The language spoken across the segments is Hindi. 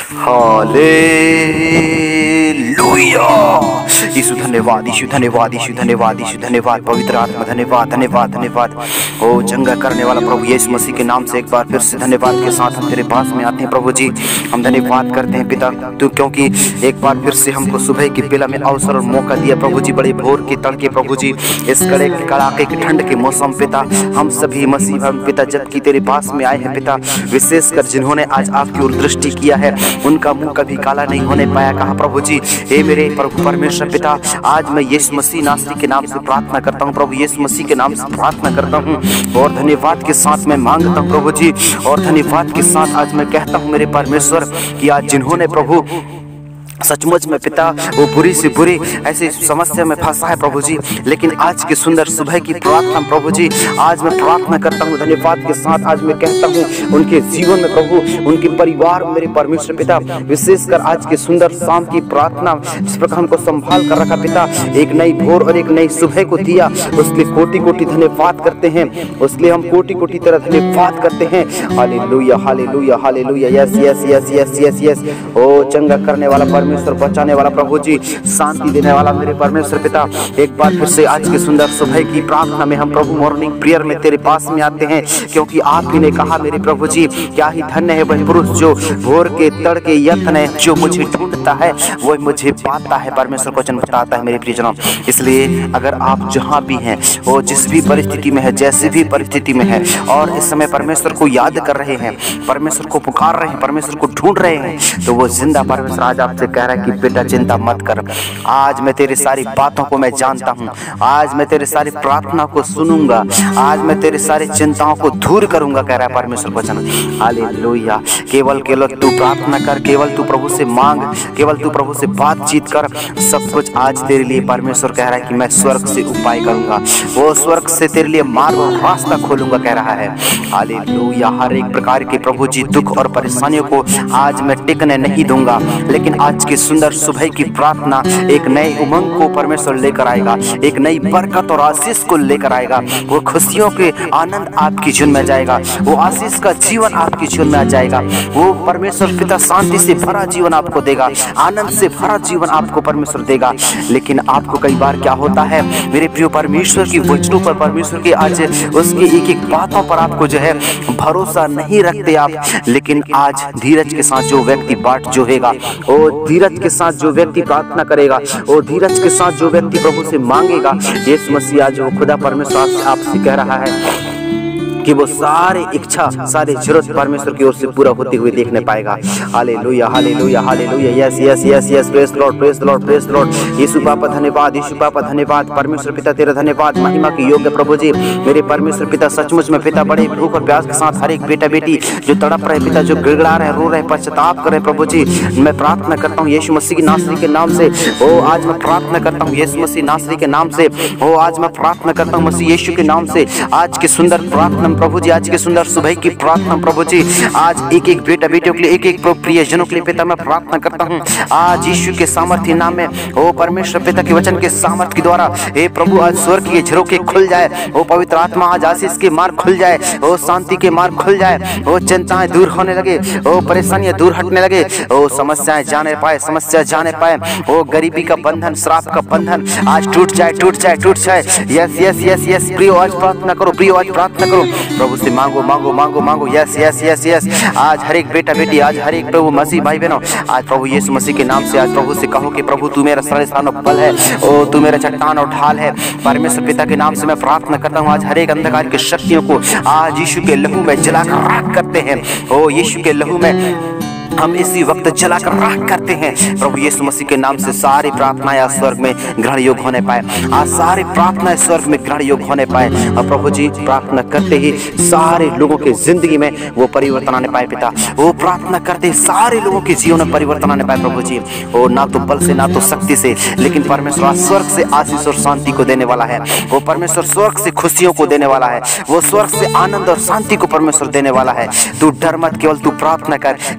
हालेलुया। यीशु धन्यवाद, यीशु धन्यवाद, यीशु धन्यवाद, यीशु धन्यवाद, पवित्र आत्मा धन्यवाद, धन्यवाद, धन्यवाद। ओ चंगा करने वाला प्रभु यीशु मसीह के नाम से एक बार फिर से धन्यवाद के साथ हम तेरे पास में आते हैं प्रभु जी। हम धन्यवाद करते हैं पिता तू, क्योंकि एक बार फिर से हमको सुबह की बेला में अवसर और मौका दिया प्रभु जी। बड़े भोर के तड़के प्रभु जी, इस कड़ाके की ठंड के मौसम पिता, हम सभी मसीह पिता जबकि तेरे पास में आए हैं पिता, विशेषकर जिन्होंने आज आपकी ओर दृष्टि किया है उनका मुंह कभी काला नहीं होने पाया कहा प्रभु जी। हे मेरे प्रभु परमेश्वर पिता, आज मैं यीशु मसीह नासरी के नाम से प्रार्थना करता हूँ प्रभु, यीशु मसीह के नाम से प्रार्थना करता हूँ और धन्यवाद के साथ मैं मांगता हूँ प्रभु जी। और धन्यवाद के साथ आज मैं कहता हूँ मेरे परमेश्वर कि आज जिन्होंने प्रभु सचमुच में पिता वो बुरी से बुरी ऐसी समस्या में फंसा है प्रभु जी, लेकिन आज की सुंदर सुबह की प्रार्थना प्रभु जी, आज मैं प्रार्थना करता हूँ धन्यवाद के साथ। आज मैं कहता हूँ उनके जीवन में प्रभु, उनके परिवार मेरे परमेश्वर पिता, विशेषकर आज की सुंदर शाम की प्रार्थना जिस प्रकार हमको संभाल कर रखा पिता, एक नई भोर और एक नई सुबह को दिया, उसके कोटि कोटि धन्यवाद करते हैं, उसके हम कोटि कोटि तरह धन्यवाद करते हैं। Hallelujah, hallelujah, hallelujah. Yes yes yes yes yes yes. ओ चंगा करने वाला परमेश्वर, बचाने वाला प्रभु जी, शांति देने वाला मेरे परमेश्वर पिता, एक बार फिर से आज की सुंदर सुबह की प्रार्थना में हम प्रभु मॉर्निंग प्रेयर में तेरे पास में आते हैं, क्योंकि आप ही ने कहा मेरे प्रभु जी, क्या ही धन्य है वह पुरुष जो भोर के तड़के यत्न है, जो मुझे ढूंढता है वह मुझे पाता है। परमेश्वर वचन बताता है मेरे प्रियजनों। इसलिए अगर आप जहाँ भी हैं, वो जिस भी परिस्थिति में है, जैसी भी परिस्थिति में है, और इस समय परमेश्वर को याद कर रहे हैं, परमेश्वर को पुकार रहे हैं, परमेश्वर को ढूंढ रहे हैं, तो वो जिंदा परमेश्वर आज आपसे कह रहा है कि बेटा चिंता मत कर, आज मैं तेरी सारी बातों को मैं जानता हूँ, आज मैं तेरी सारी प्रार्थना को सुनूंगा, आज मैं तेरी सारी चिंताओं को दूर करूंगा, कह रहा है परमेश्वर वचन। हालेलुया। केवल केवल तू प्रार्थना कर, केवल तू प्रभु से मांग, केवल तू प्रभु से बातचीत कर, सब कुछ आज तेरे लिए परमेश्वर कह रहा है कि मैं स्वर्ग से उपाय करूंगा, वो स्वर्ग से तेरे लिए मार्ग और रास्ता खोलूंगा, कह रहा है। हालेलुया। हर एक प्रकार के प्रभु जी दुख और परेशानियों को आज मैं टिकने नहीं दूंगा, लेकिन आज की सुंदर सुबह की प्रार्थना एक नए उमंग को परमेश्वर लेकर आएगा, एक नई बरकत और आशीष को लेकर आएगा। वो खुशियों के आनंद आपकी जीवन में जाएगा, वो आशीष का जीवन आपकी जीवन में आ जाएगा, वो परमेश्वर पिता शांति से भरा जीवन आपको देगा, आनंद से भरा जीवन आपको परमेश्वर देगा। लेकिन आपको कई बार क्या होता है मेरे प्रिय परमेश्वर की वचनों पर, परमेश्वर की आज उसकी एक एक बातों पर आपको जो है भरोसा नहीं रखते आप, लेकिन आज धीरज के साथ जो व्यक्ति बाट जोहेगा, और धीरज के साथ जो व्यक्ति प्रार्थना करेगा, और धीरज के साथ जो व्यक्ति प्रभु से मांगेगा, यीशु मसीह आज वो खुदा परमेश्वर आपसे कह रहा है कि वो सारे इच्छा, सारे जरूरत परमेश्वर की ओर से पूरा होते हुए देखने पाएगा। Hallelujah, hallelujah, hallelujah. Yes yes yes yes. Praise the Lord, praise the Lord, praise the Lord. Yeshu पापा धन्यवाद, यीशु पापा धन्यवाद, परमेश्वर पिता तेरा धन्यवाद, महिमा के योग्य प्रभु जी मेरे परमेश्वर पिता। सचमुच में पिता बड़े भूख और प्यास के साथ हर एक बेटा बेटी जो तड़प रहे पिता, जो गिड़गिड़ा रहे, रो रहे, पश्चाताप कर रहे प्रभु जी, मैं प्रार्थना करता हूँ यीशु मसीह की नासरी के नाम से। ओ आज मैं प्रार्थना करता हूँ यीशु मसीह नासरी के नाम से। ओ आज मैं प्रार्थना करता हूँ मसीह यीशु के नाम से। आज की सुंदर प्रार्थना प्रभु जी, आज की सुंदर सुबह की प्रार्थना प्रभु जी, आज एक एक बेटा बेटियों के लिए, एक एक प्रियजनों के लिए पिता मैं प्रार्थना करता हूँ आज यीशु के सामर्थ्य नाम में। ओ परमेश्वर पिता के वचन के सामर्थ्य के द्वारा हे प्रभु आज स्वर्ग के झरोखे खुल जाए, ओ पवित्र आत्मा आज आशीष के मार्ग खुल जाए, ओ शांति के मार्ग खुल जाए, ओ चिंताएं दूर होने लगे, ओ परेशानियां दूर हटने लगे, ओ समस्याएं जाने पाए, समस्या जाने पाए, ओ गरीबी का बंधन, श्राप का बंधन आज टूट जाए, टूट जाए, टूट जाए। Yes yes yes yes. प्रियो आज प्रार्थना करो, प्रियो आज प्रार्थना करो, प्रभु से मांगो मांगो मांगो मांगो। Yes yes yes yes. आज हर एक बेटा बेटी, आज हर एक प्रभु मसीह भाई बहनों, आज प्रभु यीशु मसीह के नाम से आज प्रभु से कहो कि प्रभु तू मेरा शरण और बल है, ओ तू मेरा चट्टान और ढाल है। परमेश्वर पिता के नाम से मैं प्रार्थना करता हूँ आज हर एक अंधकार की शक्तियों को आज यीशु के लहू में जलाकर राख करते हैं। ओ यीशु के लहू में हम इसी वक्त जलाकर राख करते हैं प्रभु यीशु मसीह के नाम से। सारी प्रार्थनाएं आज स्वर्ग में ग्रहण योग होने पाए, आज सारी प्रार्थनाएं स्वर्ग में ग्रहण योग होने पाए, और प्रभु जी प्रार्थना करते ही सारे लोगों के जिंदगी में वो परिवर्तन आने पाए पिता, वो प्रार्थना करते सारे लोगों के जीवन में परिवर्तन आने पाए प्रभु जी। वो ना तो बल से, ना तो शक्ति से, लेकिन परमेश्वर स्वर्ग से आशीष और शांति को देने वाला है, वो परमेश्वर स्वर्ग से खुशियों को देने वाला है, वो स्वर्ग से आनंद और शांति को परमेश्वर देने वाला है। तू डर मत, केवल तू प्रार्थना कर। केवल कई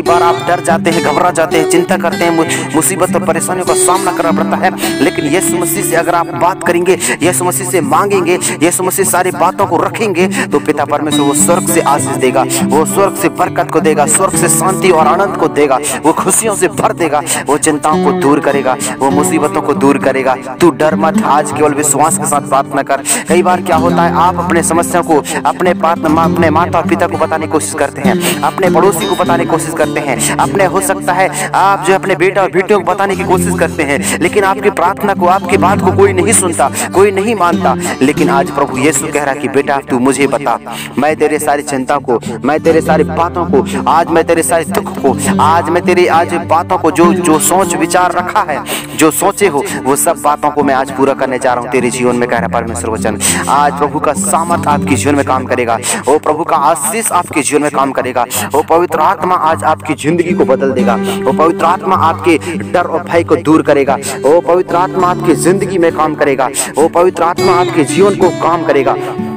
बार आप डर जाते हैं, घबरा जाते हैं, चिंता करते हैं, मुसीबत और परेशानियों का सामना करना पड़ता है। लेकिन यीशु मसीह से अगर आप बात करेंगे, यीशु मसीह से मांगेंगे, यीशु मसीह सारी बातों को रखेंगे, तो पिता परमेश्वर वो स्वर्ग से आशीष देगा, वो स्वर्ग से बरकत को देगा, स्वर्ग से शांति और आनंद को देगा, वो खुशियों से भर देगा, वो चिंताओं को दूर करेगा, वो मुसीबतों को दूर करेगा। तू डर मत, आज केवल विश्वास के साथ प्रार्थना कर। कई बार क्या होता है, आप अपने समस्या को अपने माता और पिता को बताने की कोशिश करते हैं, अपने पड़ोसी को बताने की कोशिश करते हैं, अपने हो सकता है आप जो अपने बेटा और बेटियों को बताने की कोशिश करते हैं, लेकिन आपकी प्रार्थना को, आपकी बात को कोई नहीं सुनता, कोई नहीं मानता। लेकिन आज प्रभु यीशु कह रहा है कि बेटा तू मुझे बता, मैं तेरे सारी चिंता को, मैं तेरे सारी बातों को, आज मैं तेरे सारे दुख को, आज मैं तेरी आज बातों को, जो सोच विचार रखा है, जो सोचे हो, वो सब बातों को मैं आज पूरा करने जा रहा हूँ तेरे जीवन में, कह रहा परमेश्वर वचन। आज प्रभु का सामर्थ आपके जीवन में काम करेगा, वो प्रभु का आशीष आपके जीवन में काम करेगा, वो पवित्र आत्मा आज आपकी जिंदगी को बदल देगा, वो पवित्र आत्मा आपके डर और भय को दूर करेगा, वो पवित्र आत्मा आपकी जिंदगी में काम करेगा, वो पवित्र आत्मा आपके जीवन को काम करेगा।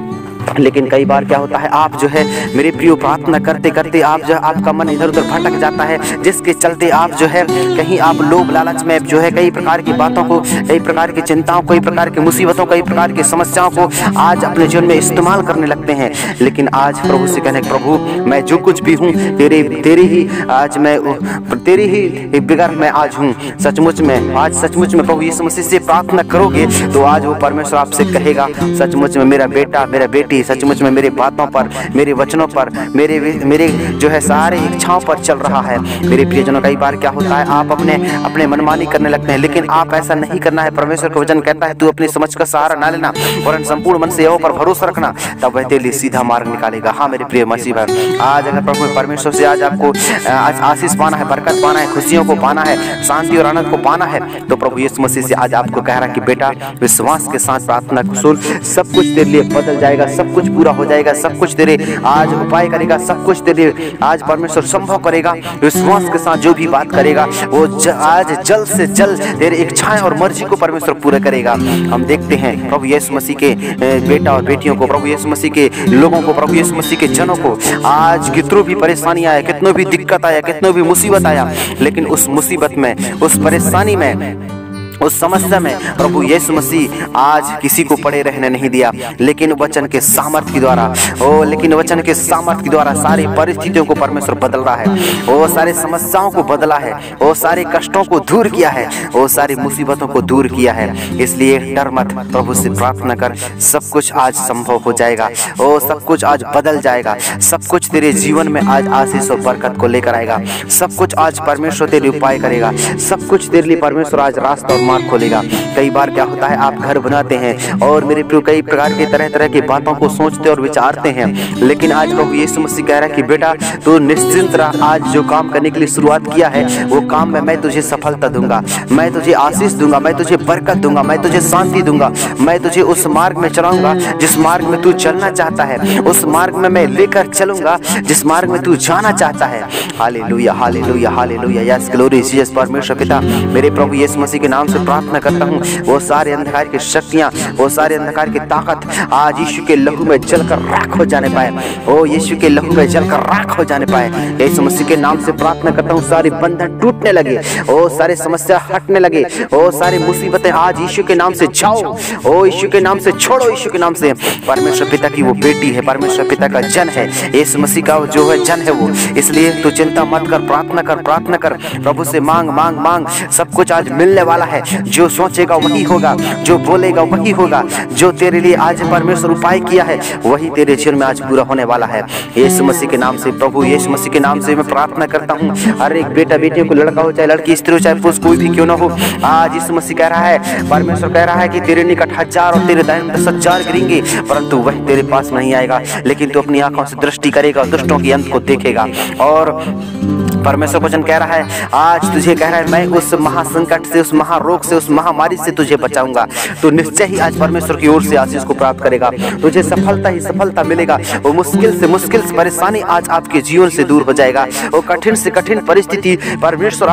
लेकिन कई बार क्या होता है, आप जो है मेरे प्रियो प्रार्थना करते करते आप जो आपका मन इधर उधर भटक जाता है, जिसके चलते आप जो है कहीं आप लोभ लालच में जो है कई प्रकार की बातों को, कई प्रकार की चिंताओं, कई प्रकार की मुसीबतों, कई प्रकार की समस्याओं को आज अपने जीवन में इस्तेमाल करने लगते हैं। लेकिन आज प्रभु से कहने, प्रभु मैं जो कुछ भी हूँ तेरी ही आज मैं तेरी ही बिगड़ मैं आज हूँ। सचमुच में आज सचमुच में प्रभु यीशु मसीह से प्रार्थना करोगे तो आज वो परमेश्वर आपसे कहेगा, सचमुच में मेरा बेटा, मेरा बेटी सचमुच में मेरी बातों पर, मेरे वचनों पर, मेरे जो है सारे इच्छाओं पर चल रहा है। मेरे प्रियजनों, कई बार क्या होता है, आप अपने मनमानी करने लगते हैं, लेकिन आप ऐसा नहीं करना है। परमेश्वर का वचन कहता है, तू अपनी समझ का सहारा ना लेना, वरन संपूर्ण मन से यहोवा पर भरोसा रखना, तब वह तेरे लिए सीधा मार्ग निकालेगा। हाँ मेरे प्रिय मसीह भाई, आज अगर प्रभु परमेश्वर से आज आपको आज आशीष पाना है, बरकत पाना है, खुशियों को पाना है, शांति और आनंद को पाना है, तो प्रभु यीशु मसीह से आज आपको कह रहा है कि बेटा विश्वास के साथ प्रार्थना सुन, सब कुछ तेरे लिए बदल जाएगा, सब कुछ पूरा हो जाएगा, सब कुछ तेरे आज उपाय करेगा, सब कुछ तेरे आज परमेश्वर संभव करेगा। विश्वास के साथ जो भी बात करेगा वो आज जल्द से जल्द तेरे इच्छाएं और मर्जी को परमेश्वर पूरा करेगा। हम देखते हैं प्रभु यीशु मसीह के बेटा और बेटियों को, प्रभु यीशु मसीह के लोगों को, प्रभु यीशु मसीह के जनों को आज कितनों भी परेशानी आया, कितनों भी दिक्कत आया, कितनों भी मुसीबत आया, लेकिन उस मुसीबत में, उस परेशानी में, उस समस्या में प्रभु यीशु मसीह आज किसी को पड़े रहने नहीं दिया, लेकिन वचन के सामर्थ्य के द्वारा लेकिन वचन के सामर्थ्य के द्वारा सारी परिस्थितियों को परमेश्वर बदल रहा है, वो सारे समस्याओं को बदला है, वो सारे कष्टों को दूर किया है, वो सारी मुसीबतों को दूर किया है। इसलिए डर मत, प्रभु से प्रार्थना कर, सब कुछ आज संभव हो जाएगा, वो सब कुछ आज बदल जाएगा, सब कुछ तेरे जीवन में आज आशीष और बरकत को लेकर आएगा, सब कुछ आज परमेश्वर तेरे उपाय करेगा, सब कुछ तेरे लिए परमेश्वर आज रास्ता और मार्ग खोलेगा। कई बार क्या होता है, आप घर बनाते हैं और मेरे प्रिय कई प्रकार के तरह तरह की बातों को सोचते और विचारते हैं, लेकिन आज प्रभु यीशु मसीह कह रहा है कि बेटा तू निश्चिंत रह, आज जो काम करने के लिए शुरुआत किया है वो काम में मैं तुझे सफलता दूंगा, मैं तुझे आशीष दूंगा, मैं तुझे बरकत दूंगा, मैं तुझे शांति दूंगा, मैं तुझे उस मार्ग में चलाऊंगा जिस मार्ग में तू चलना चाहता है, उस मार्ग में मैं लेकर चलूंगा जिस मार्ग में तू जाना चाहता है। Hallelujah, hallelujah, hallelujah, yes glory Jesus. परमेश्वर पिता मेरे प्रभु यीशु मसीह के नाम से प्रार्थना करता हूँ, वो सारे अंधकार की शक्तियाँ, वो सारे अंधकार की ताकत आज यीशु के लहू में जलकर राख हो जाने पाए, ओ यीशु के लहू में जलकर राख हो जाने पाए। यीशु मसीह के नाम से प्रार्थना करता हूँ, सारे बंधन टूटने लगे, ओ सारे समस्या हटने लगे, ओ सारी मुसीबतें आज यीशु के नाम से जाओ, ओ यीशु के नाम से छोड़ो, यीशु के नाम से। परमेश्वर पिता की वो बेटी है, परमेश्वर पिता का जन है, यीशु मसीह का जो है जन है वो, इसलिए तू चिंता मत कर, प्रार्थना कर, प्रार्थना कर, प्रभु से मांग मांग मांग, सब कुछ आज मिलने वाला है। जो सोचेगा वही होगा, जो बोलेगा वही होगा, जो तेरे लिए आज परमेश्वर उपाय किया है वही तेरे जीवन में आज पूरा होने वाला है। यीशु मसीह के नाम से, प्रभु यीशु मसीह के नाम से मैं प्रार्थना करता हूँ, हर एक बेटा बेटियों को, लड़का हो चाहे लड़की, स्त्री हो चाहे पुरुष, कोई भी क्यों ना हो, आज यीशु मसीह कह रहा है, परमेश्वर कह रहा है कि तेरे निकट 1000 और तेरे दाहिने 10,000 गिरेंगे परंतु वह तेरे पास नहीं आएगा, लेकिन तू अपनी आंखों से दृष्टि करेगा, दुष्टों के अंत को देखेगा। और परमेश्वर वचन कह रहा है, आज तुझे कह रहा है, मैं उस महासंकट से, उस महारोग से, उस महामारी से तुझे बचाऊंगा। तो निश्चय ही आज परमेश्वर की ओर से आशीष को प्राप्त करेगा, तुझे सफलता ही सफलता मिलेगा। वो मुश्किल से परेशानी आज आपके जीवन से दूर हो जाएगा, वो कठिन से कठिन परिस्थिति परमेश्वर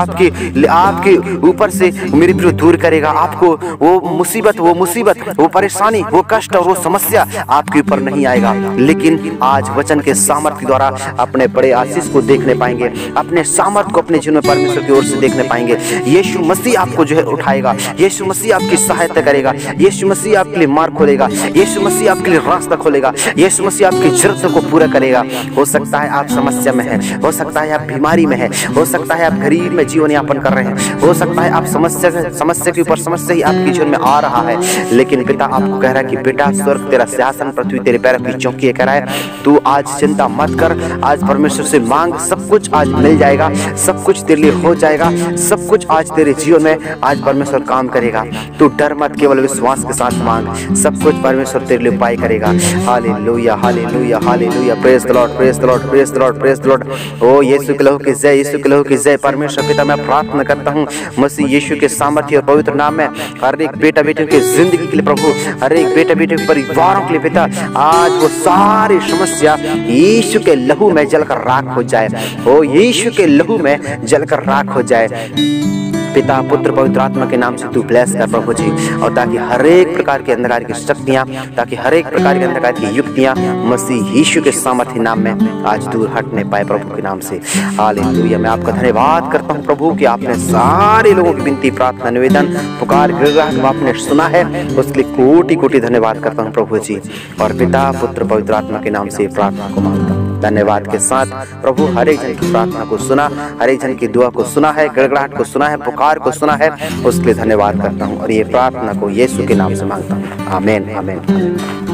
आपके ऊपर से मेरे प्रिय दूर करेगा। आपको वो मुसीबत, वो परेशानी, वो कष्ट और वो समस्या आपके ऊपर नहीं आएगा, लेकिन आज वचन के सामर्थ्य द्वारा अपने बड़े आशीष को देखने पाएंगे, अपने अन्य सामर्थ को अपने जीवन में परमेश्वर की ओर से देखने पाएंगे। यीशु मसीह आपको जो है उठाएगा, यीशु मसीह आपकी सहायता करेगा, यीशु मसीह आपके लिए मार्ग खोलेगा, यीशु मसीह आपके लिए रास्ता खोलेगा, यीशु मसीह आपकी जरूरतों को पूरा करेगा। हो सकता है आप समस्या में हैं, हो सकता है आप बीमारी में हैं, हो सकता है आप गरीब में जीवन यापन कर रहे हैं, हो सकता है आप समस्या के ऊपर समस्या ही आपके जीवन में आ रहा है, लेकिन पिता आपको कह रहा है कि बेटा स्वर्ग तेरा सिंहासन, पृथ्वी तेरे पैरों की चौकी है। कह रहा है तू आज चिंता मत कर, आज परमेश्वर से मांग, सब कुछ आज मिल जाएगा, सब कुछ तेरे लिए हो जाएगा, सब कुछ आज तेरे जीवन में आज परमेश्वर काम करेगा। तू डर मत, केवल विश्वास के साथ मांग, सब कुछ परमेश्वर तेरे लिए उपाय करेगा। Hallelujah hallelujah hallelujah, praise the Lord praise the Lord praise the Lord praise the Lord. ओ यीशु के लहू की जय, यीशु के लहू की जय। परमेश्वर पिता मैं प्रार्थना करता हूँ मसीह यीशु के सामर्थ्य और पवित्र नाम में हर एक बेटा बेटी की जिंदगी के लिए प्रभु, हर एक बेटा बेटी के परिवारों के लिए पिता, आज वो सारी समस्या यीशु के लहू में जलकर राख हो जाए। ओ यीशु के लहू में जलकर राख हो जाए। पिता पुत्र पवित्र आत्मा के नाम से तू ब्लेस कर प्रभु जी, और ताकि हर एक प्रकार के अंधकार की शक्तियां, ताकि हर एक प्रकार के अंधकार की युक्तियां मसीह यीशु के सामर्थ्य नाम में आज दूर हटने पाए प्रभु के नाम से। हालेलुया। मैं आपका धन्यवाद करता हूं प्रभु कि आपने सारे लोगों की विनती, प्रार्थना, निवेदन, पुकार, गिड़गिड़ाहट आपने सुना है, उसके लिए कोटि कोटि धन्यवाद करता हूं प्रभु जी। और पिता पुत्र पवित्र आत्मा के नाम से प्रार्थना को मांगता हूं धन्यवाद के साथ। प्रभु हर एक जन की प्रार्थना को सुना, हर एक जन की दुआ को सुना है, गिड़गिड़ाहट को सुना है, पुकार को सुना है, उसके लिए धन्यवाद करता हूँ और ये प्रार्थना को यीशु के नाम से मांगता हूँ। आमीन आमीन आमीन।